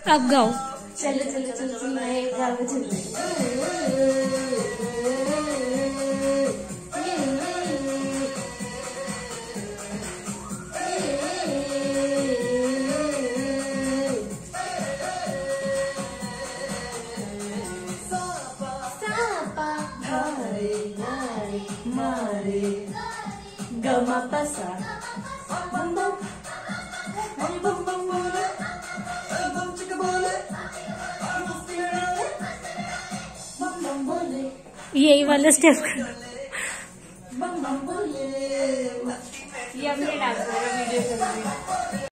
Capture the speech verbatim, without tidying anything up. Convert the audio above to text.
अब गाओ। चलो चलो चलो चलो मैं गाना चल मारे गमा पसा बम बम बम बम बम बोले बम चिका बोले बम बम बोले यही वाला स्टेप